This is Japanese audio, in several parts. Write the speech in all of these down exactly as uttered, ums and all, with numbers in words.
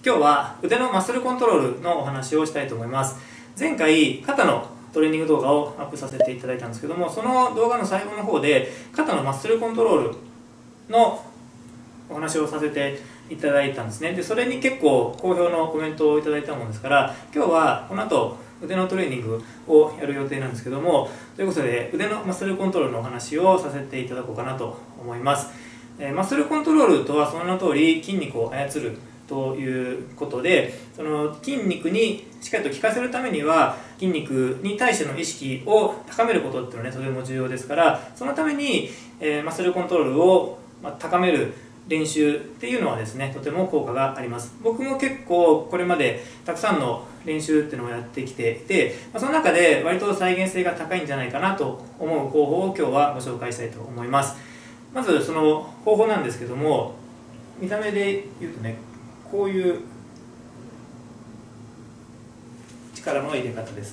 今日は腕のマッスルコントロールのお話をしたいと思います。前回肩のトレーニング動画をアップさせていただいたんですけども、その動画の最後の方で肩のマッスルコントロールのお話をさせていただいたんですね。でそれに結構好評のコメントをいただいたもんですから、今日はこの後腕のトレーニングをやる予定なんですけども、ということで腕のマッスルコントロールのお話をさせていただこうかなと思います。えー、マッスルコントロールとはその名の通り筋肉を操るということで、その筋肉にしっかりと効かせるためには筋肉に対しての意識を高めることっていうのはねとても重要ですから、そのために、えー、マッスルコントロールを、まあ、高める練習っていうのはですねとても効果があります。僕も結構これまでたくさんの練習っていうのをやってきていて、まあ、その中で割と再現性が高いんじゃないかなと思う方法を今日はご紹介したいと思います。まずその方法なんですけども、見た目で言うとねこういう力の入れ方です。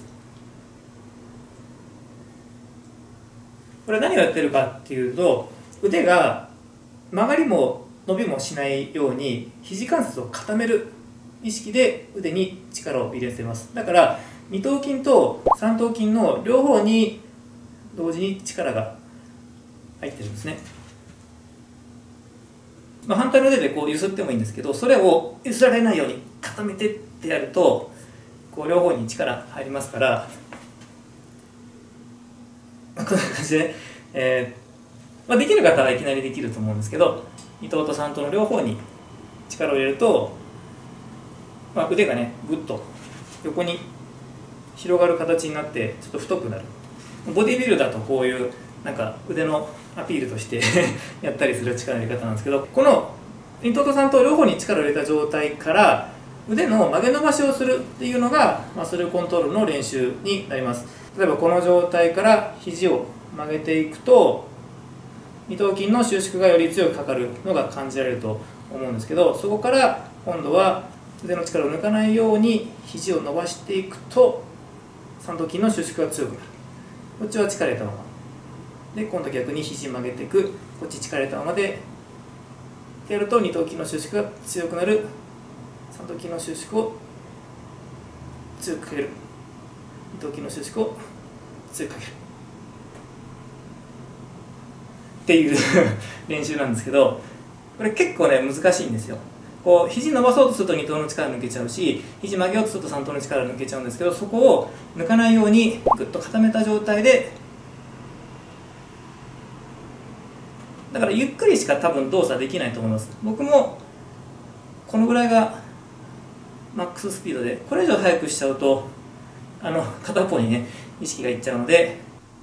これ何をやってるかっていうと、腕が曲がりも伸びもしないように肘関節を固める意識で腕に力を入れてます。だから二頭筋と三頭筋の両方に同時に力が入ってるんですね。まあ、反対の腕でこう揺すってもいいんですけど、それを揺すられないように固めてってやるとこう両方に力入りますから、こんな感じで、えーまあ、できる方はいきなりできると思うんですけど、に頭とさん頭の両方に力を入れると、まあ、腕がねぐっと横に広がる形になってちょっと太くなる。ボディビルダーとこういうなんか腕のアピールとしてやったりする力の入れ方なんですけど、このに頭とさん頭両方に力を入れた状態から腕の曲げ伸ばしをするっていうのがマッスルコントロールの練習になります。例えばこの状態から肘を曲げていくと二頭筋の収縮がより強くかかるのが感じられると思うんですけど、そこから今度は腕の力を抜かないように肘を伸ばしていくと三頭筋の収縮が強くなる。こっちは力入れたままで、今度逆に肘曲げていく、こっち力入れたままでってやると二頭筋の収縮が強くなる、三頭筋の収縮を強くかける、二頭筋の収縮を強くかけるっていう練習なんですけど、これ結構ね難しいんですよ。こう肘伸ばそうとすると二頭の力抜けちゃうし、肘曲げようとすると三頭の力抜けちゃうんですけど、そこを抜かないようにグッと固めた状態で、だからゆっくりしか多分動作できないと思います。僕もこのぐらいがマックススピードで、これ以上速くしちゃうとあの片方にね意識がいっちゃうので、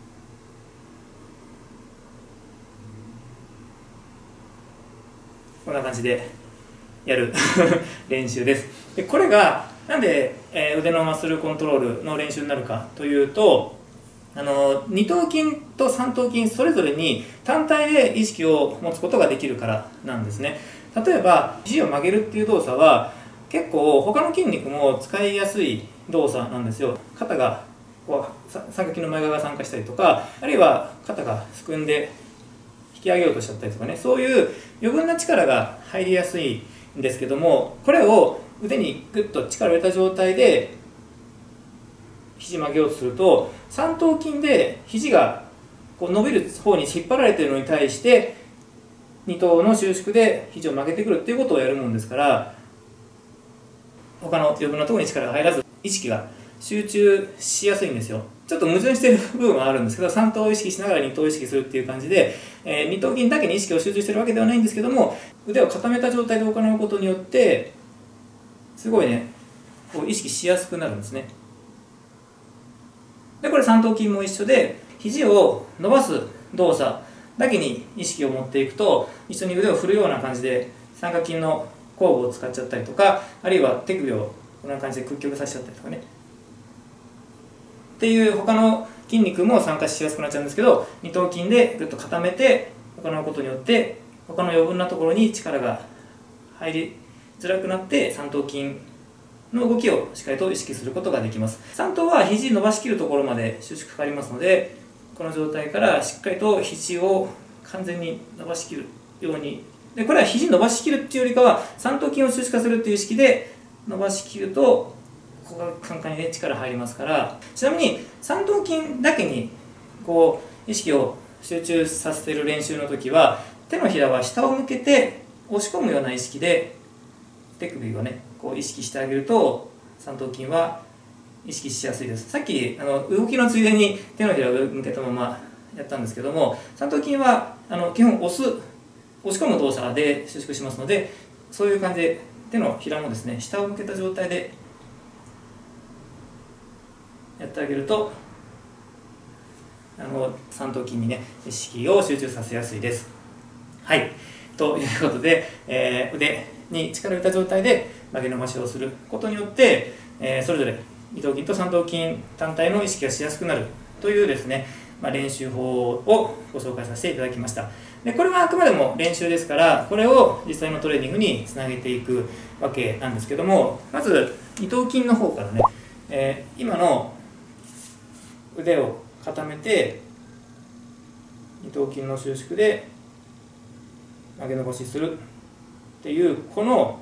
こんな感じでやる練習です。でこれがなんで、えー、腕のマッスルコントロールの練習になるかというと、あの二頭筋と三頭筋それぞれに単体で意識を持つことができるからなんですね。例えば肘を曲げるっていう動作は結構他の筋肉も使いやすい動作なんですよ。肩がこう三角筋の前側が参加したりとか、あるいは肩がすくんで引き上げようとしちゃったりとかね、そういう余分な力が入りやすいんですけども、これを腕にグッと力を入れた状態で肘曲げようとすると、三頭筋で肘がこう伸びる方に引っ張られているのに対して二頭の収縮で肘を曲げてくるっていうことをやるもんですから、他の余分なところに力が入らず意識が集中しやすいんですよ。ちょっと矛盾している部分はあるんですけど、三頭を意識しながら二頭を意識するっていう感じで、えー、二頭筋だけに意識を集中しているわけではないんですけども、腕を固めた状態で行うことによってすごいねこう意識しやすくなるんですね。でこれ三頭筋も一緒で、肘を伸ばす動作だけに意識を持っていくと、一緒に腕を振るような感じで三角筋の後部を使っちゃったりとか、あるいは手首をこんな感じで屈曲させちゃったりとかねっていう他の筋肉も参加しやすくなっちゃうんですけど、二頭筋でぐっと固めて行うことによって他の余分なところに力が入りづらくなって、三頭筋の動きをしっかりと意識することができます。三頭は肘伸ばしきるところまで収縮かかりますので、この状態からしっかりと肘を完全に伸ばしきるように、でこれは肘伸ばしきるっていうよりかは三頭筋を収縮化するっていう意識で伸ばしきるとここが簡単にね力入りますから。ちなみに三頭筋だけにこう意識を集中させている練習の時は、手のひらは下を向けて押し込むような意識で手首をねこう意識してあげると三頭筋は意識しやすいです。さっきあの動きのついでに手のひらを向けたままやったんですけども、三頭筋はあの基本押す押し込む動作で収縮しますので、そういう感じで手のひらもですね下を向けた状態でやってあげるとあの三頭筋にね意識を集中させやすいです。はい、ということで、えー、腕に力を入れた状態で曲げ伸ばしをすることによって、えー、それぞれ二頭筋と三頭筋単体の意識がしやすくなるというですね、まあ、練習法をご紹介させていただきました。でこれはあくまでも練習ですから、これを実際のトレーニングにつなげていくわけなんですけども、まず二頭筋の方からね、えー、今の腕を固めて二頭筋の収縮で曲げ伸ばしするっていうこの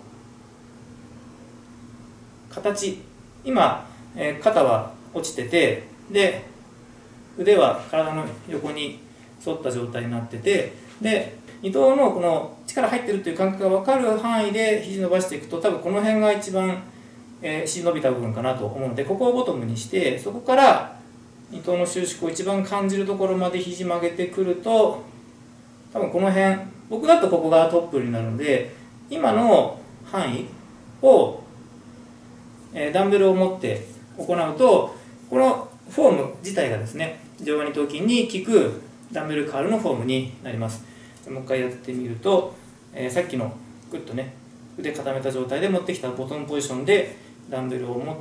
形、今、えー、肩は落ちてて、で腕は体の横に沿った状態になってて、で二頭のこの力入ってるっていう感覚が分かる範囲で肘伸ばしていくと、多分この辺が一番、えー、肘伸びた部分かなと思うので、ここをボトムにして、そこから二頭の収縮を一番感じるところまで肘曲げてくると、多分この辺、僕だとここがトップになるので、今の範囲を、えー、ダンベルを持って行うと、このフォーム自体がですね上腕二頭筋に効くダンベルカールのフォームになります。もう一回やってみると、えー、さっきのグッとね腕固めた状態で持ってきたボトムポジションでダンベルを持って、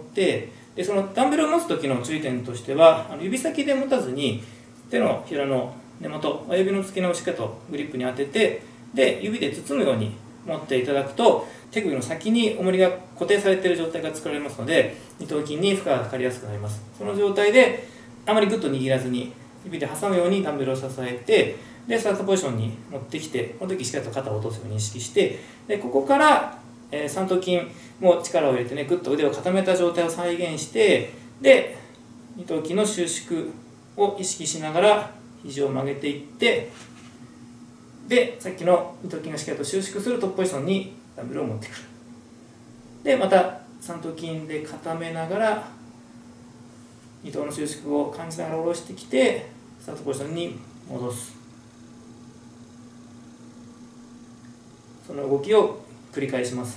でそのダンベルを持つ時の注意点としては、あの指先で持たずに手のひらの根元、親指の付け根をしっかりとグリップに当てて、で指で包むように持っていただくと、手首の先に重りが固定されている状態が作られますので、二頭筋に負荷がかかりやすくなります。その状態であまりグッと握らずに指で挟むようにダンベルを支えて、でスタートポジションに持ってきて、この時しっかりと肩を落とすように意識して、でここから、えー、三頭筋も力を入れてねグッと腕を固めた状態を再現して、で二頭筋の収縮を意識しながら肘を曲げていって、でさっきの二頭筋がしっかりと収縮するトップポジションにダンベルを持ってくる。でまた三頭筋で固めながら二頭の収縮を感じながら下ろしてきて、スタートポジションに戻す。その動きを繰り返します。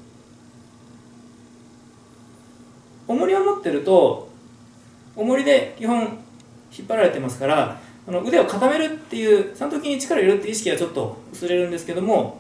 重りを持ってると重りで基本引っ張られてますから、あの腕を固めるっていう三頭筋に力を入れるっていう意識はちょっと薄れるんですけども、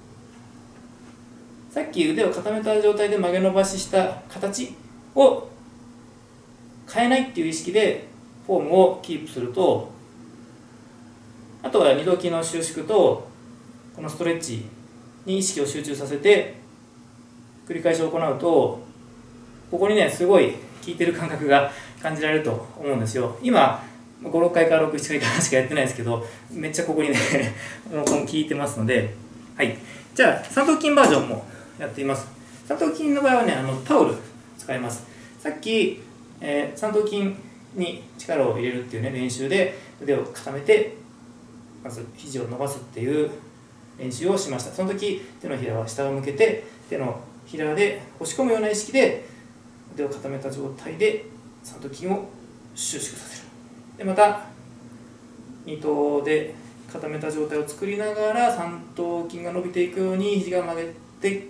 さっき腕を固めた状態で曲げ伸ばしした形を変えないっていう意識でフォームをキープすると、あとは二頭筋の収縮とこのストレッチに意識を集中させて繰り返し行うと、ここにねすごい効いてる感覚が感じられると思うんですよ。今ご、ろっかいからろく、ななかいからしかやってないですけど、めっちゃここにねもう効いてますので、はい、じゃあ三頭筋バージョンもやってみます。三頭筋の場合はねあのタオル使います。さっき、えー、三頭筋に力を入れるっていうね練習で腕を固めてまず肘を伸ばすっていう練習をしました。その時手のひらは下を向けて、手のひらで押し込むような意識で腕を固めた状態で三頭筋を収縮させる。でまた二頭で固めた状態を作りながら三頭筋が伸びていくように肘が曲げていって、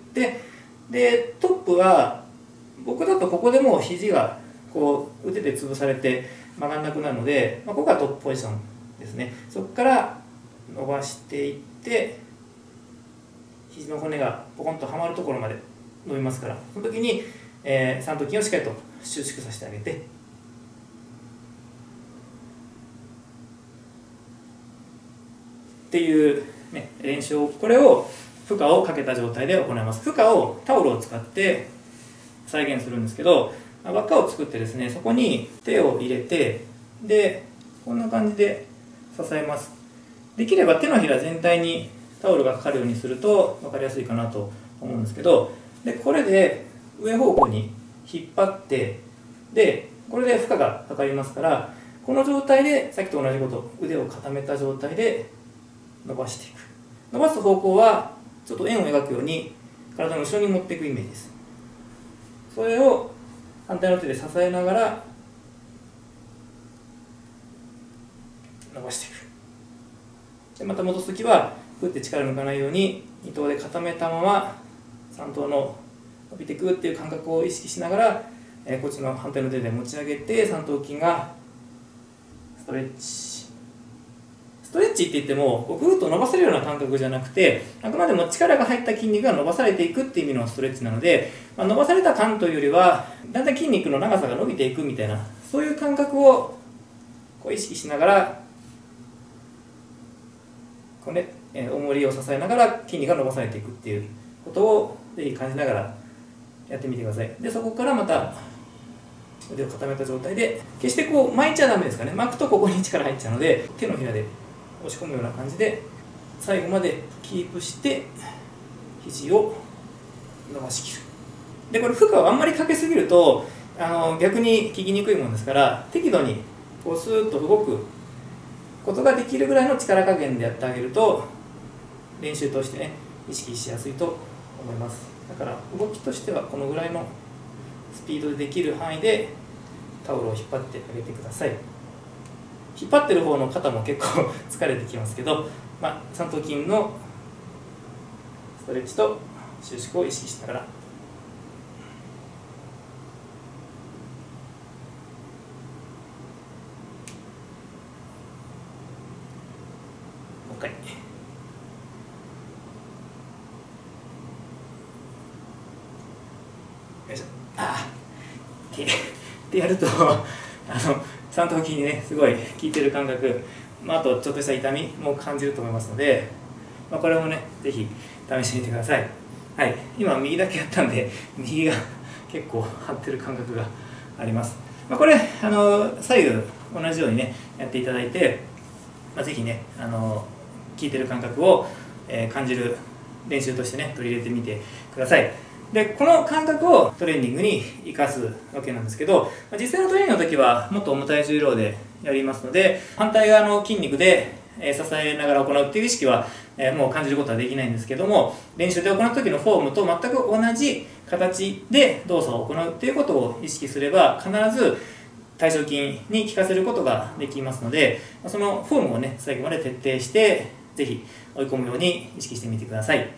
でトップは僕だとここでもう肘がこう腕で潰されて曲がらなくなるので、まあ、ここがトップポジションですね。そこから伸ばしていって肘の骨がポコンとはまるところまで伸びますから、その時に、えー、三頭筋をしっかりと収縮させてあげて、っていう、ね、練習をこれを負荷をかけた状態で行います。負荷をタオルを使って再現するんですけど、輪っかを作ってですね、そこに手を入れて、でこんな感じで支えます。できれば手のひら全体にタオルがかかるようにすると分かりやすいかなと思うんですけど、でこれで上方向に引っ張って、でこれで負荷がかかりますから、この状態でさっきと同じこと、腕を固めた状態で伸ばしていく。伸ばす方向はちょっと円を描くように体の後ろに持っていくイメージです。それを反対の手で支えながら伸ばしていく。でまた戻すときはグッて力抜かないようにに頭で固めたままさん頭の伸びていくっていう感覚を意識しながら、えー、こっちの反対の手で持ち上げて三頭筋がストレッチ。ストレッチって言ってもこうぐーっと伸ばせるような感覚じゃなくて、あくまでも力が入った筋肉が伸ばされていくっていう意味のストレッチなので、まあ、伸ばされた感というよりはだんだん筋肉の長さが伸びていくみたいな、そういう感覚をこう意識しながらこう、ね、えー、重りを支えながら筋肉が伸ばされていくっていうことをぜひ感じながらやってみてください。でそこからまた腕を固めた状態で、決してこう巻いちゃダメですかね。巻くとここに力入っちゃうので、手のひらで押し込むような感じで最後までキープして肘を伸ばしきる。でこれ負荷をあんまりかけすぎるとあの逆に効きにくいものですから、適度にこうスーッと動くことができるぐらいの力加減でやってあげると練習としてね意識しやすいと思います。だから動きとしてはこのぐらいのスピードでできる範囲でタオルを引っ張ってあげてください。引っ張ってる方の肩も結構疲れてきますけど、まあ、三頭筋のストレッチと収縮を意識しながらもう一回。よいしょ。ああってってやるとあの三頭筋にねすごい効いてる感覚、まあ、あとちょっとした痛みも感じると思いますので、まあ、これもねぜひ試してみてください。はい、今右だけやったんで右が結構張ってる感覚があります。まあ、これあの左右同じようにねやっていただいて、まあ、ぜひねあの効いてる感覚を、えー、感じる練習としてね取り入れてみてください。でこの感覚をトレーニングに生かすわけなんですけど、実際のトレーニングの時はもっと重たい重量でやりますので、反対側の筋肉で支えながら行うっていう意識はもう感じることはできないんですけども、練習で行う時のフォームと全く同じ形で動作を行うっていうことを意識すれば必ず大腸筋に効かせることができますので、そのフォームをね最後まで徹底してぜひ追い込むように意識してみてください。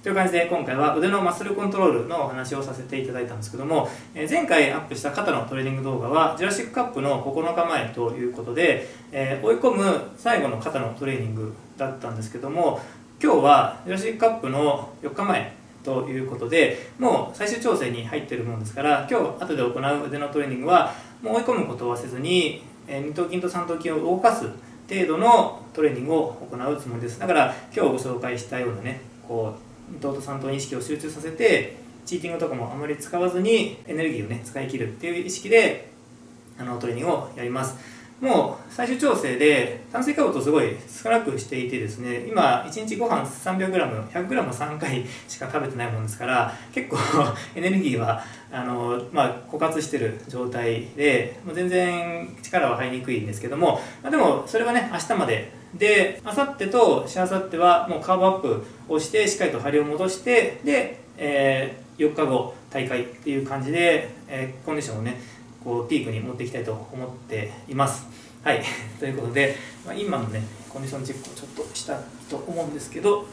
という感じで今回は腕のマッスルコントロールのお話をさせていただいたんですけども、え前回アップした肩のトレーニング動画はジュラシックカップのここのかまえということで、えー、追い込む最後の肩のトレーニングだったんですけども、今日はジュラシックカップのよっかまえということで、もう最終調整に入っているものですから、今日後で行う腕のトレーニングはもう追い込むことはせずに、えー、二頭筋と三頭筋を動かす程度のトレーニングを行うつもりです。だから今日ご紹介したようなね、こう二頭と三頭に意識を集中させて、チーティングとかもあまり使わずにエネルギーをね使い切るっていう意識であのトレーニングをやります。もう最終調整で炭水化物をすごい少なくしていてですね、今いちにちご飯 さんびゃくグラム、ひゃくグラム さんかいしか食べてないもんですから、結構エネルギーはあの、まあ、枯渇してる状態で、もう全然力は入りにくいんですけども、まあ、でもそれはね明日までで、明後日としあさってはもうカーブアップをしてしっかりと張りを戻して、で、えー、よっかご大会っていう感じで、えー、コンディションをねこうピークに持っていきたいと思っています。はい、ということで、まあ、今のねコンディションチェックをちょっとしたと思うんですけど、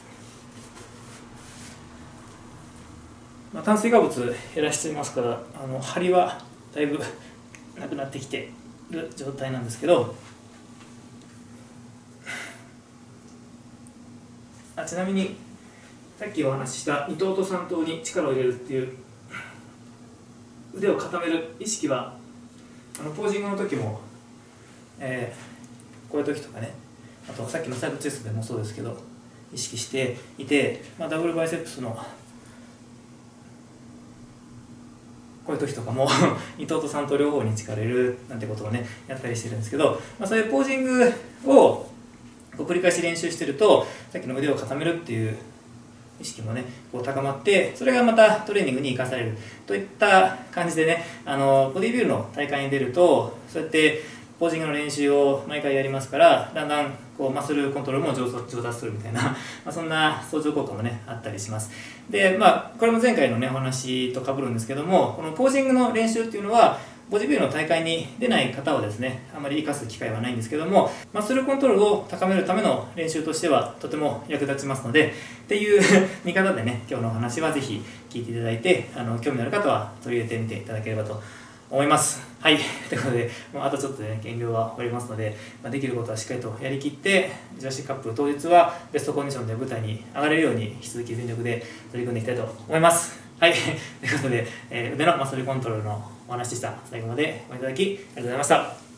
まあ、炭水化物減らしていますから、あの張りはだいぶなくなってきている状態なんですけど、あちなみにさっきお話しした二頭と三頭に力を入れるっていう腕を固める意識はあのポージングの時も、えー、こういう時とかね、あとさっきのサイドチェストでもそうですけど意識していて、まあ、ダブルバイセップスのこういう時とかも二頭と三頭両方に力を入れるなんてことをねやったりしてるんですけど、まあ、そういうポージングをこう繰り返し練習してると、さっきの腕を固めるっていう意識もねこう高まって、それがまたトレーニングに生かされるといった感じでね、あのボディビルの大会に出るとそうやってポージングの練習を毎回やりますから、だんだんこうマッスルコントロールも上達上達するみたいなまあそんな相乗効果もねあったりします。でまあこれも前回のねお話と被るんですけども、このポージングの練習っていうのはボディビルの大会に出ない方はですねあまり活かす機会はないんですけども、マッスルコントロールを高めるための練習としてはとても役立ちますのでっていう見方でね、今日のお話はぜひ聞いていただいて、あの興味のある方は取り入れてみていただければと思います。はい、ということでもうあとちょっとで、ね、減量は終わりますので、まあ、できることはしっかりとやりきって、ジュラシックカップ当日はベストコンディションで舞台に上がれるように引き続き全力で取り組んでいきたいと思います。はい、ということで、えー、腕のマッスルコントロールのお話でした。最後までご覧いただきありがとうございました。